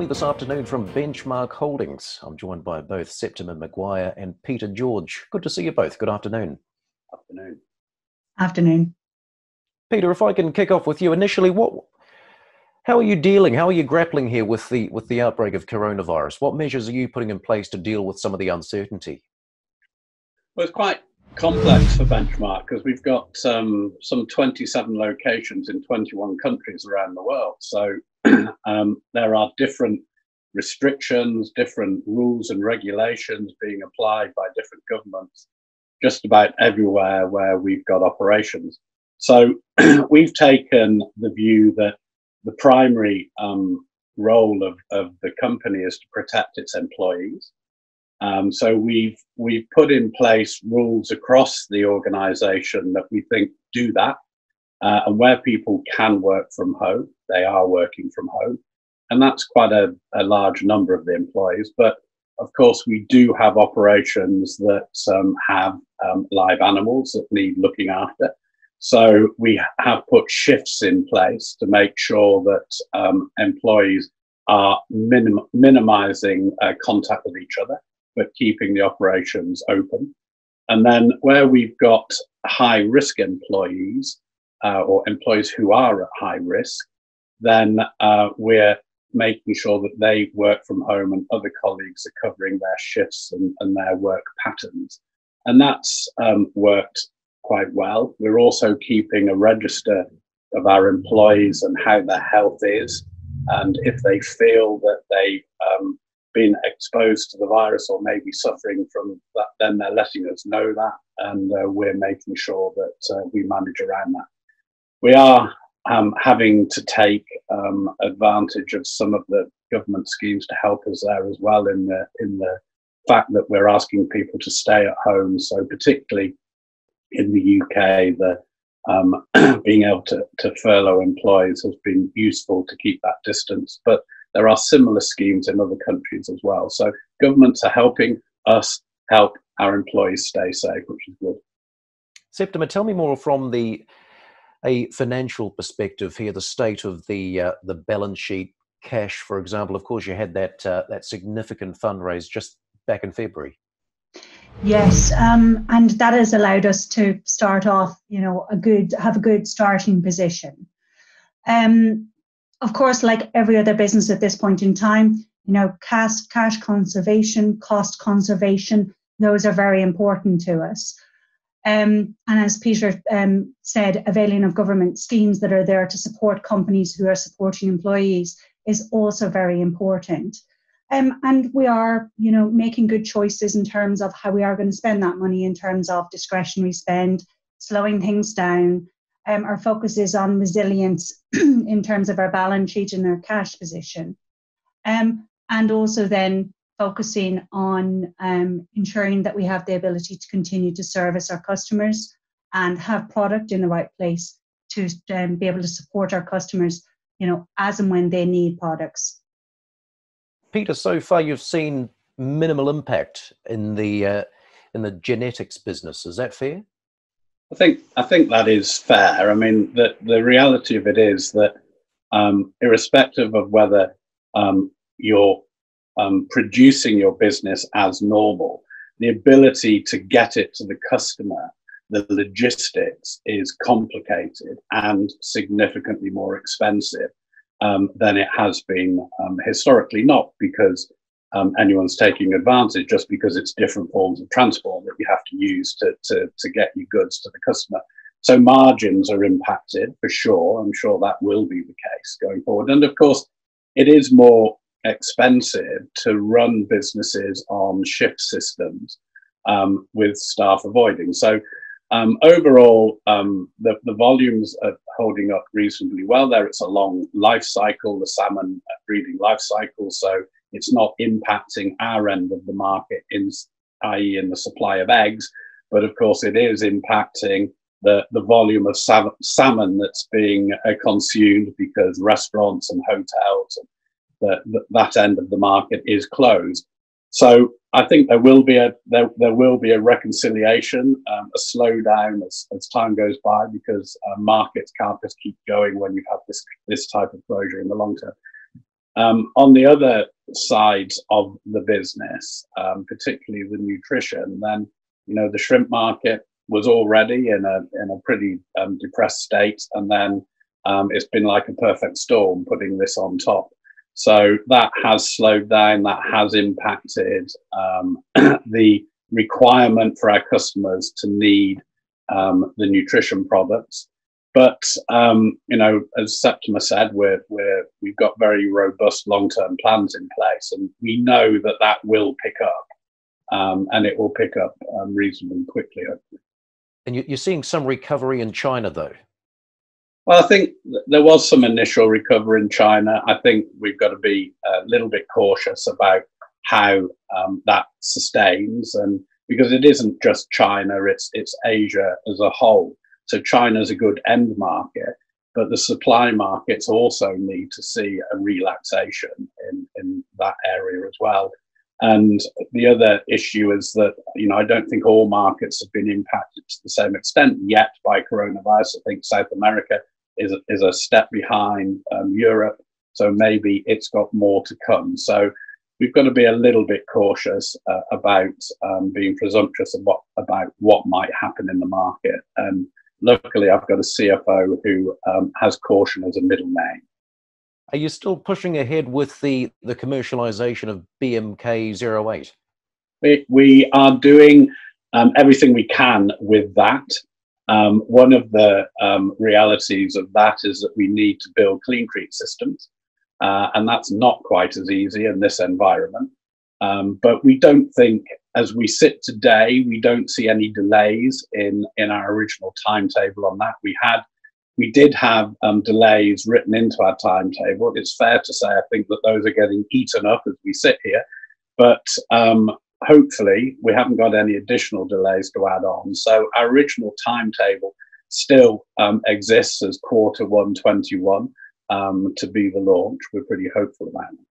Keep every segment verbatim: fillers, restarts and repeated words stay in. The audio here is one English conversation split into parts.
you this afternoon from Benchmark Holdings. I'm joined by both Septima Maguire and Peter George. Good to see you both. Good afternoon. Afternoon. Afternoon. Peter, if I can kick off with you initially, what, how are you dealing, how are you grappling here with the, with the outbreak of coronavirus? What measures are you putting in place to deal with some of the uncertainty? Well, it's quite complex for Benchmark because we've got um, some twenty-seven locations in twenty-one countries around the world. So um, there are different restrictions, different rules and regulations being applied by different governments just about everywhere where we've got operations. So we've taken the view that the primary um, role of, of the company is to protect its employees. Um, so we've we've put in place rules across the organisation that we think do that, uh, and where people can work from home, they are working from home, and that's quite a, a large number of the employees. But of course, we do have operations that um, have um, live animals that need looking after. So we have put shifts in place to make sure that um, employees are minim minimising uh, contact with each other, but keeping the operations open. And then where we've got high risk employees uh, or employees who are at high risk, then uh, we're making sure that they work from home and other colleagues are covering their shifts and, and their work patterns. And that's um, worked quite well. We're also keeping a register of our employees and how their health is. And if they feel that they've um, been exposed to the virus or maybe suffering from that, then they're letting us know that, and uh, we're making sure that uh, we manage around that. We are um, having to take um, advantage of some of the government schemes to help us there as well, in the in the fact that we're asking people to stay at home. So particularly in the U K, the um, being able to, to furlough employees has been useful to keep that distance. But there are similar schemes in other countries as well. So governments are helping us help our employees stay safe, which is good. Septima, tell me more from the a financial perspective here, the state of the uh, the balance sheet, cash, for example. Of course, you had that uh, that significant fundraise just back in February. Yes, um, and that has allowed us to start off, you know, a good have a good starting position. Um, Of course, like every other business at this point in time, you know, cash, cash conservation, cost conservation, those are very important to us. Um, and as Peter um, said, availing of government schemes that are there to support companies who are supporting employees is also very important. Um, and we are, you know, making good choices in terms of how we are going to spend that money in terms of discretionary spend, slowing things down. Um, our focus is on resilience in terms of our balance sheet and our cash position. Um, and also then focusing on um, ensuring that we have the ability to continue to service our customers and have product in the right place to um, be able to support our customers, you know, as and when they need products. Peter, so far you've seen minimal impact in the uh, in the genetics business. Is that fair? I think I think that is fair. I mean, the the reality of it is that um, irrespective of whether um, you're um, producing your business as normal, the ability to get it to the customer, the logistics is complicated and significantly more expensive um, than it has been um, historically. Not because Um, anyone's taking advantage, just because it's different forms of transport that you have to use to, to, to get your goods to the customer. So margins are impacted for sure. I'm sure that will be the case going forward. And of course, it is more expensive to run businesses on shift systems um, with staff avoiding. So um, overall, um, the, the volumes are holding up reasonably well there. It's a long life cycle, the salmon breeding life cycle. So it's not impacting our end of the market, in, that is in the supply of eggs, but of course it is impacting the, the volume of salmon that's being uh, consumed, because restaurants and hotels, and the, the, that end of the market is closed. So I think there will be a there, there will be a reconciliation, um, a slowdown as, as time goes by, because uh, markets can't just keep going when you have this this type of closure in the long term. Um, on the other sides of the business, um, particularly the nutrition, then you know the shrimp market was already in a in a pretty um, depressed state, and then um, it's been like a perfect storm putting this on top. So that has slowed down. That has impacted um, the requirement for our customers to need um, the nutrition products. But um, you know, as Septima said, we're we're we've got very robust long-term plans in place, and we know that that will pick up, um, and it will pick up um, reasonably quickly, hopefully. And you- you're seeing some recovery in China, though. Well, I think th- there was some initial recovery in China. I think we've got to be a little bit cautious about how um, that sustains, and because it isn't just China, it's it's Asia as a whole. So China's a good end market, but the supply markets also need to see a relaxation in, in that area as well. And the other issue is that, you know, I don't think all markets have been impacted to the same extent yet by coronavirus. I think South America is, is a step behind um, Europe, so maybe it's got more to come. So we've got to be a little bit cautious uh, about um, being presumptuous about, about what might happen in the market. And luckily, I've got a C F O who um, has caution as a middle name. Are you still pushing ahead with the, the commercialization of B M K zero eight? We, we are doing um, everything we can with that. Um, one of the um, realities of that is that we need to build clean-treat systems, uh, and that's not quite as easy in this environment. Um, but we don't think, as we sit today, we don't see any delays in, in our original timetable on that. We had, we did have um, delays written into our timetable. It's fair to say, I think, that those are getting eaten up as we sit here. But um, hopefully, we haven't got any additional delays to add on. So our original timetable still um, exists as quarter one twenty-one um, to be the launch. We're pretty hopeful about it.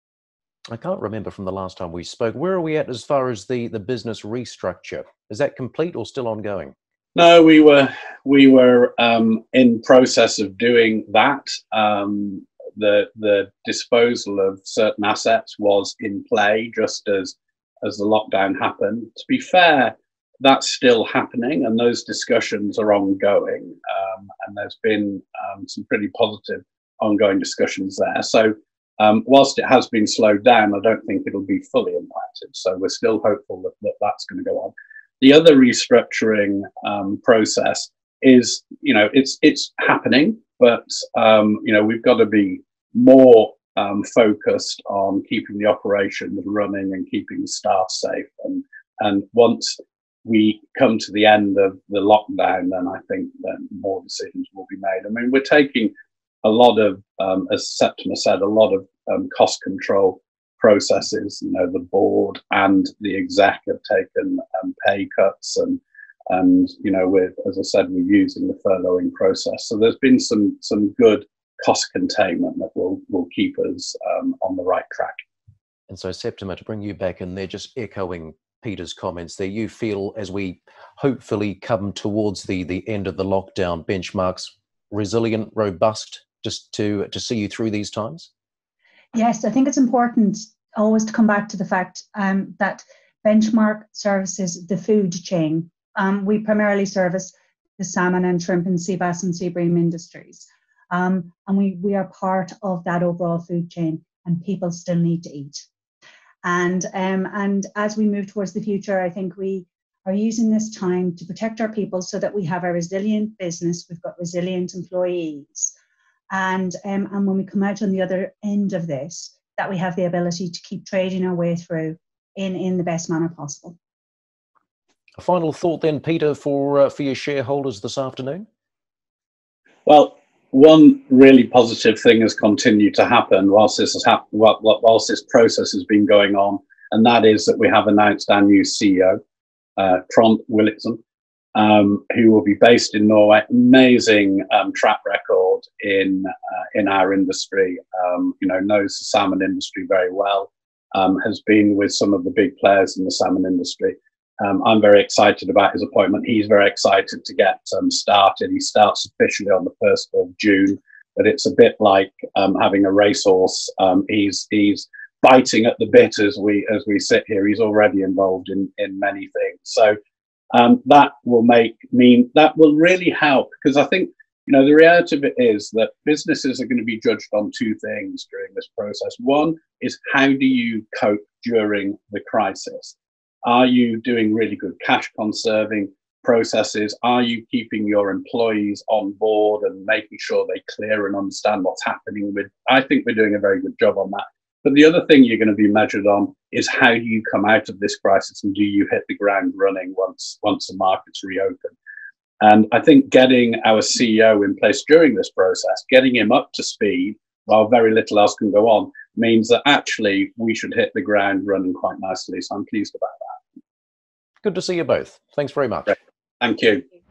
I can't remember from the last time we spoke. Where are we at as far as the, the business restructure? Is that complete or still ongoing? No, we were we were um, in process of doing that. Um, the the disposal of certain assets was in play just as as the lockdown happened. To be fair, that's still happening, and those discussions are ongoing. Um, and there's been um, some pretty positive ongoing discussions there. So. Um, whilst it has been slowed down, I don't think it'll be fully impacted. So we're still hopeful that, that that's going to go on. The other restructuring um, process is, you know, it's it's happening, but um, you know, we've got to be more um, focused on keeping the operation running and keeping the staff safe. And and once we come to the end of the lockdown, then I think that more decisions will be made. I mean, we're taking a lot of, um, as Septima said, a lot of um, cost control processes. You know, the board and the exec have taken um, pay cuts, and and you know, with, as I said, we're using the furloughing process. So there's been some some good cost containment that will will keep us um, on the right track. And so, Septima, to bring you back in there, just echoing Peter's comments there, you feel as we hopefully come towards the the end of the lockdown, Benchmark's resilient, robust, just to to see you through these times? Yes, I think it's important always to come back to the fact um, that Benchmark services the food chain. Um, we primarily service the salmon and shrimp and sea bass and sea bream industries. Um, and we, we are part of that overall food chain, and people still need to eat. And, um, and as we move towards the future, I think we are using this time to protect our people so that we have a resilient business, we've got resilient employees. And, um, and when we come out on the other end of this, that we have the ability to keep trading our way through in, in the best manner possible. A final thought then, Peter, for, uh, for your shareholders this afternoon? Well, one really positive thing has continued to happen whilst this has happened, whilst this process has been going on, and that is that we have announced our new C E O, uh, Trond Williksen, um, who will be based in Norway. Amazing um, track record in uh, in our industry. Um, you know, knows the salmon industry very well. Um, has been with some of the big players in the salmon industry. Um, I'm very excited about his appointment. He's very excited to get um, started. He starts officially on the first of June. But it's a bit like um, having a racehorse. Um, he's he's biting at the bit as we as we sit here. He's already involved in in many things. So um, that will make mean that will really help, because I think, you know, the reality of it is that businesses are going to be judged on two things during this process. One is, how do you cope during the crisis? Are you doing really good cash conserving processes? Are you keeping your employees on board and making sure they clear and understand what's happening with? I think we're doing a very good job on that. But the other thing you're going to be measured on is, how do you come out of this crisis, and do you hit the ground running once once the markets reopen? And I think getting our C E O in place during this process, getting him up to speed while very little else can go on, means that actually we should hit the ground running quite nicely. So I'm pleased about that. Good to see you both. Thanks very much. Great. Thank you.